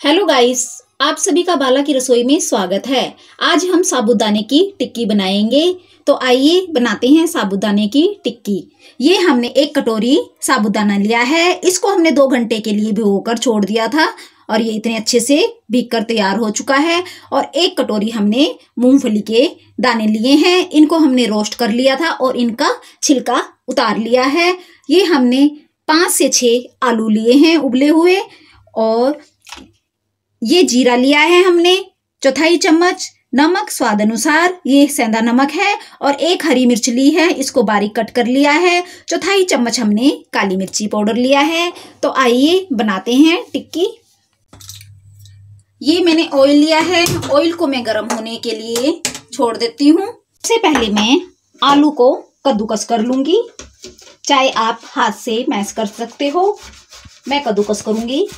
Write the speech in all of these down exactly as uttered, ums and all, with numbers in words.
Hello guys, आप सभी का बाला की रसोई में स्वागत है। आज हम साबूदाने की टिक्की बनाएंगे। तो आइए बनाते हैं साबूदाने की टिक्की। ये हमने एक कटोरी साबूदाना लिया है। इसको हमने दो घंटे के लिए भिगोकर छोड़ दिया था और ये इतने अच्छे से भीग कर तैयार हो चुका है। और एक कटोरी हमने मूंगफली के दाने लिए हैं। इनको हमने रोस्ट कर लिया था और इनका छिलका उतार लिया है। ये हमने पाँच से छः आलू लिए हैं उबले हुए, और ये जीरा लिया है हमने चौथाई चम्मच, नमक स्वाद अनुसार, ये सेंधा नमक है, और एक हरी मिर्च ली है, इसको बारीक कट कर लिया है। चौथाई चम्मच हमने काली मिर्ची पाउडर लिया है। तो आइए बनाते हैं टिक्की। ये मैंने ऑयल लिया है। ऑयल को मैं गर्म होने के लिए छोड़ देती हूँ। सबसे पहले मैं आलू को कद्दूकस कर लूंगी। चाहे आप हाथ से मैश कर सकते हो, मैं कद्दूकस करूंगी।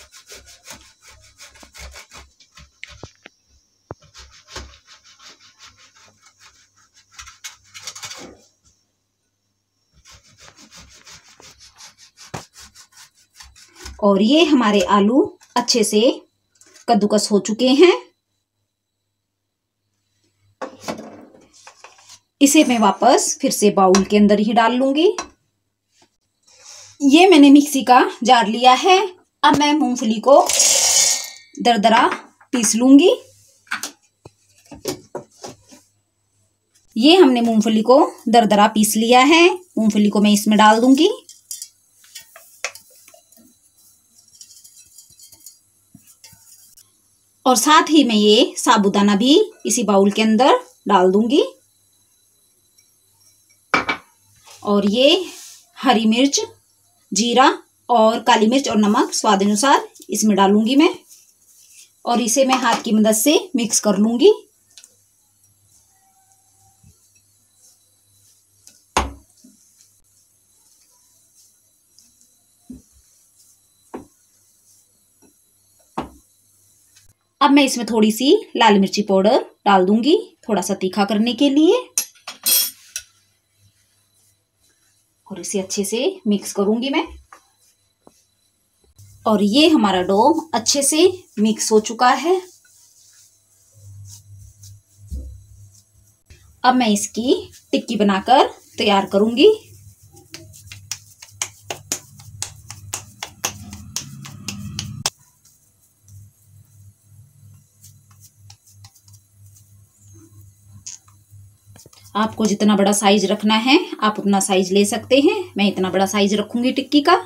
और ये हमारे आलू अच्छे से कद्दूकस हो चुके हैं। इसे मैं वापस फिर से बाउल के अंदर ही डाल लूंगी। ये मैंने मिक्सी का जार लिया है। अब मैं मूंगफली को दरदरा पीस लूंगी। ये हमने मूंगफली को दरदरा पीस लिया है। मूंगफली को मैं इसमें डाल दूंगी। और साथ ही मैं ये साबूदाना भी इसी बाउल के अंदर डाल दूंगी। और ये हरी मिर्च, जीरा और काली मिर्च और नमक स्वाद अनुसार इसमें डालूंगी मैं, और इसे मैं हाथ की मदद से मिक्स कर लूंगी। अब मैं इसमें थोड़ी सी लाल मिर्ची पाउडर डाल दूंगी, थोड़ा सा तीखा करने के लिए, और इसे अच्छे से मिक्स करूंगी मैं। और ये हमारा डो अच्छे से मिक्स हो चुका है। अब मैं इसकी टिक्की बनाकर तैयार करूंगी। आपको जितना बड़ा साइज रखना है आप उतना साइज ले सकते हैं। मैं इतना बड़ा साइज रखूंगी टिक्की का।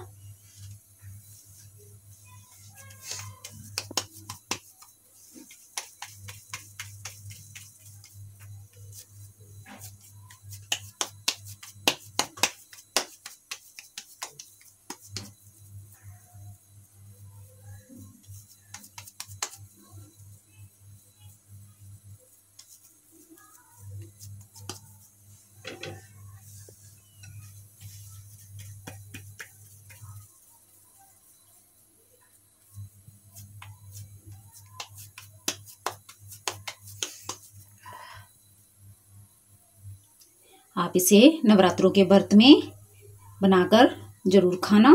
आप इसे नवरात्रों के व्रत में बनाकर जरूर खाना।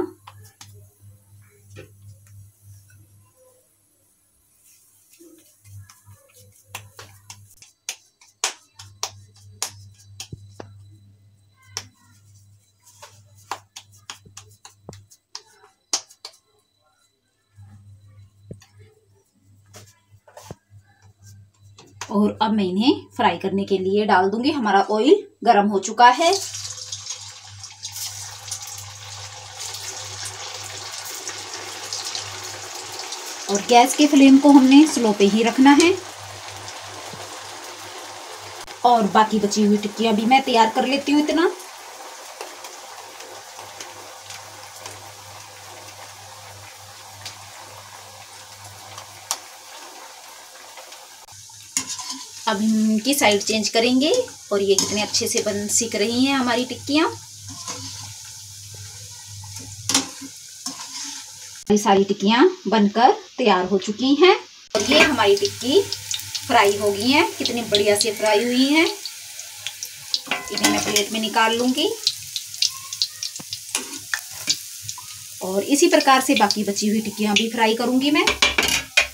और अब मैं इन्हें फ्राई करने के लिए डाल दूंगी। हमारा ऑयल गरम हो चुका है। और गैस के फ्लेम को हमने स्लो पे ही रखना है। और बाकी बची हुई टिक्कियां भी मैं तैयार कर लेती हूँ इतना। अब हम इनकी साइड चेंज करेंगे। और ये कितने अच्छे से बन सीख रही हैं हमारी टिक्कियाँ। ये सारी टिक्कियाँ बनकर तैयार हो चुकी हैं। और ये हमारी टिक्की फ्राई हो गई हैं। कितनी बढ़िया से फ्राई हुई हैं। इन्हें मैं प्लेट में निकाल लूंगी। और इसी प्रकार से बाकी बची हुई टिक्कियाँ भी फ्राई करूंगी मैं।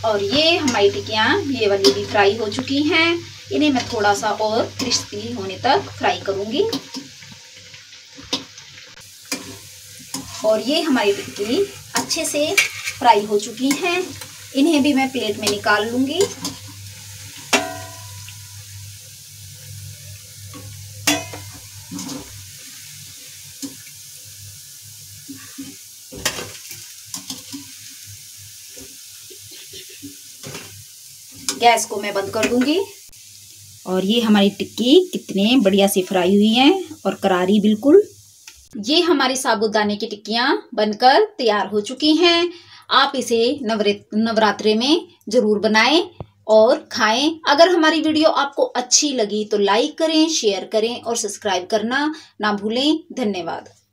और ये हमारी टिक्कियाँ ये वाली भी फ्राई हो चुकी हैं। इन्हें मैं थोड़ा सा और क्रिस्पी होने तक फ्राई करूंगी। और ये हमारी टिक्की अच्छे से फ्राई हो चुकी हैं। इन्हें भी मैं प्लेट में निकाल लूंगी। गैस को मैं बंद कर दूंगी। और ये हमारी टिक्की कितने बढ़िया से फ्राई हुई हैं और करारी बिल्कुल। ये हमारी साबूदाने की टिक्कियाँ बनकर तैयार हो चुकी हैं। आप इसे नवरात्रे में जरूर बनाएं और खाएं। अगर हमारी वीडियो आपको अच्छी लगी तो लाइक करें, शेयर करें और सब्सक्राइब करना ना भूलें। धन्यवाद।